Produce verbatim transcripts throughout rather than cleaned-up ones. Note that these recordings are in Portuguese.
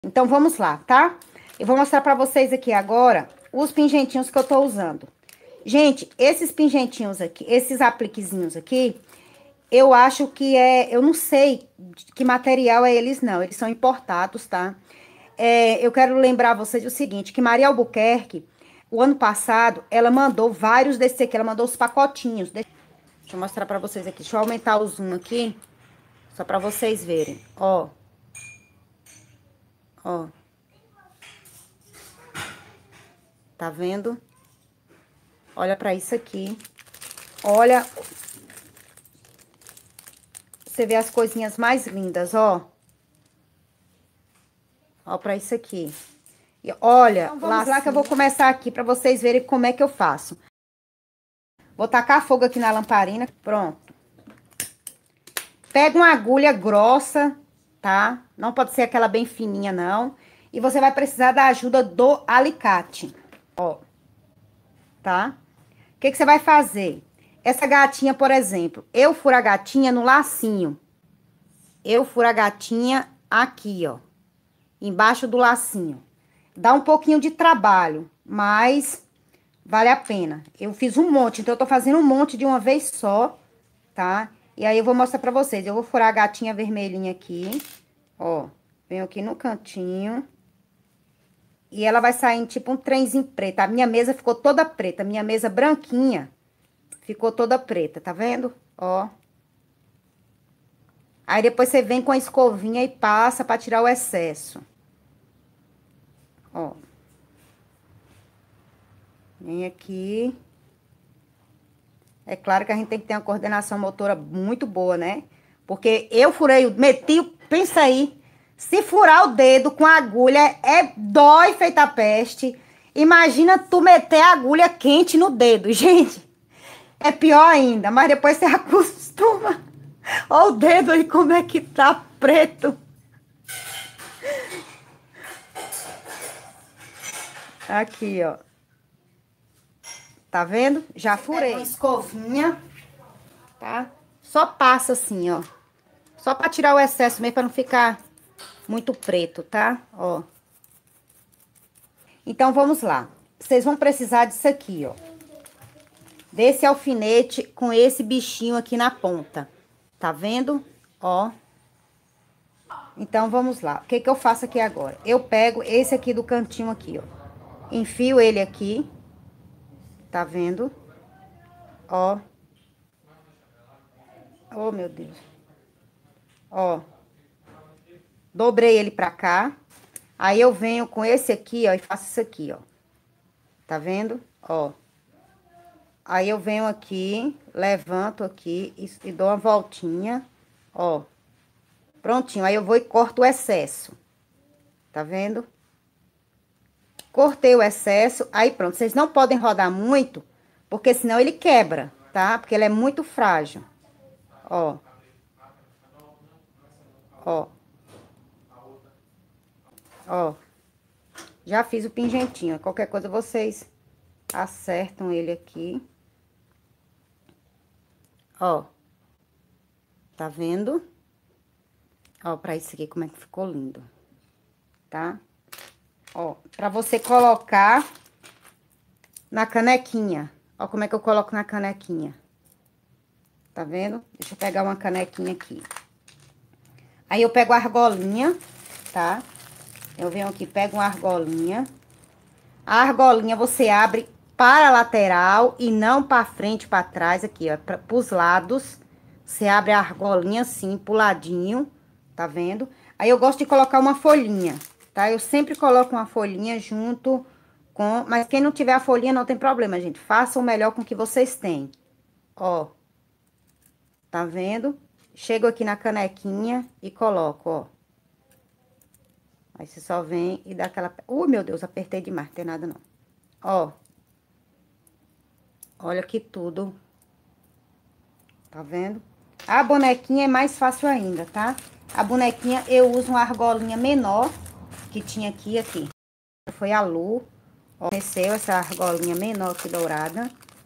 Então, vamos lá, tá? Eu vou mostrar pra vocês aqui agora os pingentinhos que eu tô usando. Gente, esses pingentinhos aqui, esses apliquezinhos aqui, eu acho que é... Eu não sei de que material é eles, não. Eles são importados, tá? É, eu quero lembrar vocês o seguinte, que Maria Albuquerque, o ano passado, ela mandou vários desses aqui. Ela mandou os pacotinhos. Deixa eu mostrar pra vocês aqui. Deixa eu aumentar o zoom aqui, só pra vocês verem. Ó. Ó. Tá vendo? Olha pra isso aqui. Olha. Você vê as coisinhas mais lindas, ó. Ó pra isso aqui. E olha, então vamos lá que eu vou começar aqui pra vocês verem como é que eu faço. Vou tacar fogo aqui na lamparina. Pronto. Pega uma agulha grossa, tá? Não pode ser aquela bem fininha, não. E você vai precisar da ajuda do alicate. Ó. Tá? O que que você vai fazer? Essa gatinha, por exemplo, eu furo a gatinha no lacinho. Eu furo a gatinha aqui, ó. Embaixo do lacinho. Dá um pouquinho de trabalho, mas vale a pena. Eu fiz um monte, então eu tô fazendo um monte de uma vez só, tá? E aí eu vou mostrar pra vocês. Eu vou furar a gatinha vermelhinha aqui, ó. Venho aqui no cantinho. E ela vai sair tipo um trenzinho preto. A minha mesa ficou toda preta. A minha mesa branquinha ficou toda preta, tá vendo? Ó. Aí depois você vem com a escovinha e passa pra tirar o excesso. Ó. Vem aqui. É claro que a gente tem que ter uma coordenação motora muito boa, né? Porque eu furei, meti, pensa aí. Se furar o dedo com a agulha, é dói feita a peste. Imagina tu meter a agulha quente no dedo, gente. É pior ainda, mas depois você acostuma. Olha o dedo aí como é que tá preto. Aqui, ó. Tá vendo? Já furei. É uma escovinha, tá? Só passa assim, ó. Só pra tirar o excesso mesmo, pra não ficar muito preto, tá? Ó. Então, vamos lá. Vocês vão precisar disso aqui, ó. Desse alfinete com esse bichinho aqui na ponta. Tá vendo? Ó. Então, vamos lá. O que que eu faço aqui agora? Eu pego esse aqui do cantinho aqui, ó. Enfio ele aqui. Tá vendo? Ó. Oh, meu Deus. Ó. Dobrei ele pra cá. Aí eu venho com esse aqui, ó, e faço isso aqui, ó. Tá vendo? Ó. Aí eu venho aqui, levanto aqui e, e dou uma voltinha, ó. Prontinho. Aí eu vou e corto o excesso. Tá vendo? Cortei o excesso. Aí pronto. Vocês não podem rodar muito, porque senão ele quebra, tá? Porque ele é muito frágil. Ó. Ó. Ó. Já fiz o pingentinho. Qualquer coisa vocês acertam ele aqui. Ó. Tá vendo? Ó, pra isso aqui como é que ficou lindo. Tá? Ó, pra você colocar na canequinha. Ó como é que eu coloco na canequinha. Tá vendo? Deixa eu pegar uma canequinha aqui. Aí eu pego a argolinha, tá? Eu venho aqui, pego uma argolinha. A argolinha você abre para a lateral e não para frente, para trás, aqui, ó, para os lados. Você abre a argolinha assim, pro ladinho, tá vendo? Aí eu gosto de colocar uma folhinha, tá? Eu sempre coloco uma folhinha junto com... Mas quem não tiver a folhinha não tem problema, gente. Faça o melhor com o que vocês têm. Ó. Tá vendo? Chego aqui na canequinha e coloco, ó. Aí você só vem e dá aquela... Ui, meu Deus, apertei demais, não tem nada não. Ó. Olha que tudo. Tá vendo? A bonequinha é mais fácil ainda, tá? A bonequinha eu uso uma argolinha menor que tinha aqui, aqui. Foi a Lu. Ó, desceu essa argolinha menor aqui dourada.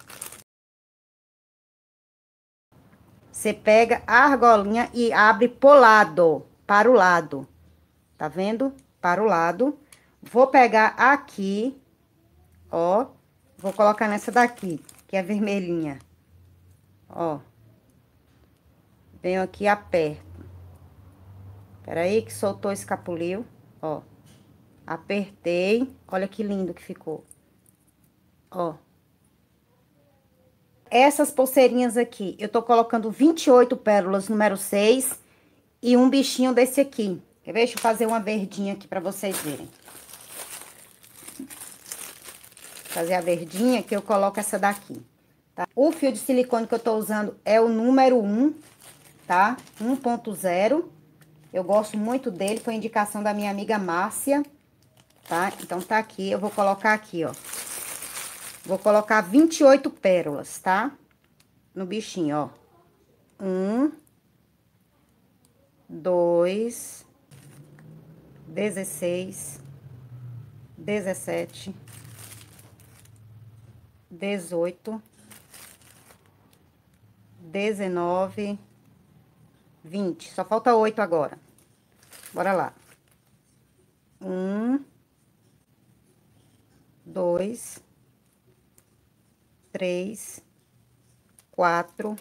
Você pega a argolinha e abre pro lado, para o lado. Tá vendo? para o lado. Vou pegar aqui, ó, vou colocar nessa daqui, que é vermelhinha. Ó. Venho aqui e aperto. Peraí que soltou o escapuliu, ó. Apertei, olha que lindo que ficou. Ó. Essas pulseirinhas aqui, eu tô colocando vinte e oito pérolas número seis e um bichinho desse aqui. Quer ver? Deixa eu fazer uma verdinha aqui pra vocês verem. Fazer a verdinha que eu coloco essa daqui, tá? O fio de silicone que eu tô usando é o número um, tá? um ponto zero. Eu gosto muito dele, foi indicação da minha amiga Márcia, tá? Então, tá aqui, eu vou colocar aqui, ó. Vou colocar vinte e oito pérolas, tá? No bichinho, ó. Um, dois, dezesseis, dezessete, dezoito, dezenove, vinte. Só falta oito agora. Bora lá. Um, dois, três, quatro,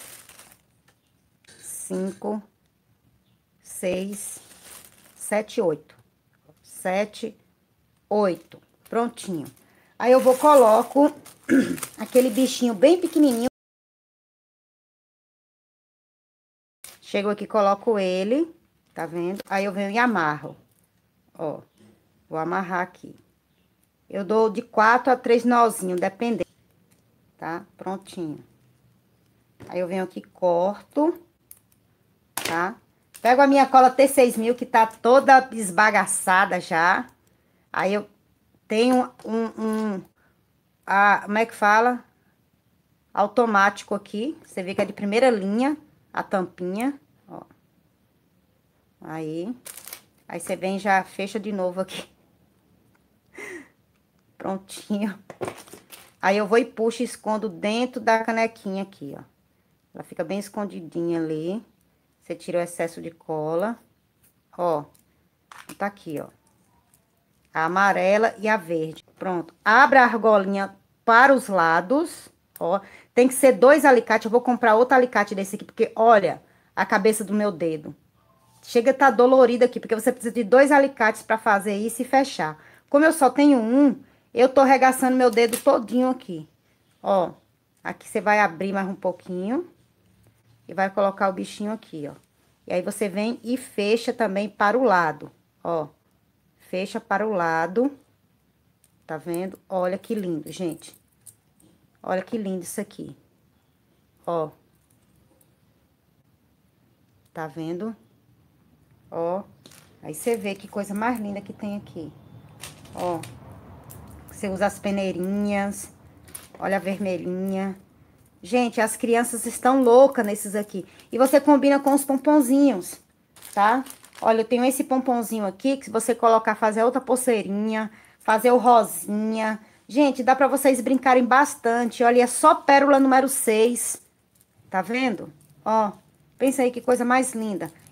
cinco, seis, sete, oito. Sete, oito. Prontinho. Aí eu vou coloco aquele bichinho bem pequenininho. Chego aqui, coloco ele, tá vendo? Aí eu venho e amarro. Ó, vou amarrar aqui. Eu dou de quatro a três nozinhos, dependendo, tá? Prontinho. Aí eu venho aqui, corto, tá? Pego a minha cola T seis mil, que tá toda esbagaçada já. Aí eu tenho um, um a, como é que fala? Automático aqui. Você vê que é de primeira linha, a tampinha, ó. Aí, aí você vem e já fecha de novo aqui. Prontinho. Aí eu vou e puxo e escondo dentro da canequinha aqui, ó. Ela fica bem escondidinha ali. Você tira o excesso de cola. Ó, tá aqui, ó. A amarela e a verde. Pronto. Abra a argolinha para os lados, ó. Tem que ser dois alicates. Eu vou comprar outro alicate desse aqui, porque olha a cabeça do meu dedo. Chega a tá dolorido aqui, porque você precisa de dois alicates para fazer isso e fechar. Como eu só tenho um, eu tô regaçando meu dedo todinho aqui. Ó, aqui você vai abrir mais um pouquinho e vai colocar o bichinho aqui, ó. E aí você vem e fecha também para o lado, ó. Fecha para o lado, tá vendo? Olha que lindo, gente. Olha que lindo isso aqui, ó. Tá vendo? Ó, aí você vê que coisa mais linda que tem aqui. Ó, você usa as peneirinhas, olha a vermelhinha. Gente, as crianças estão loucas nesses aqui. E você combina com os pomponzinhos, tá? Olha, eu tenho esse pomponzinho aqui, que se você colocar, fazer outra pulseirinha, fazer o rosinha. Gente, dá pra vocês brincarem bastante. Olha, é só pérola número seis. Tá vendo? Ó, pensa aí que coisa mais linda.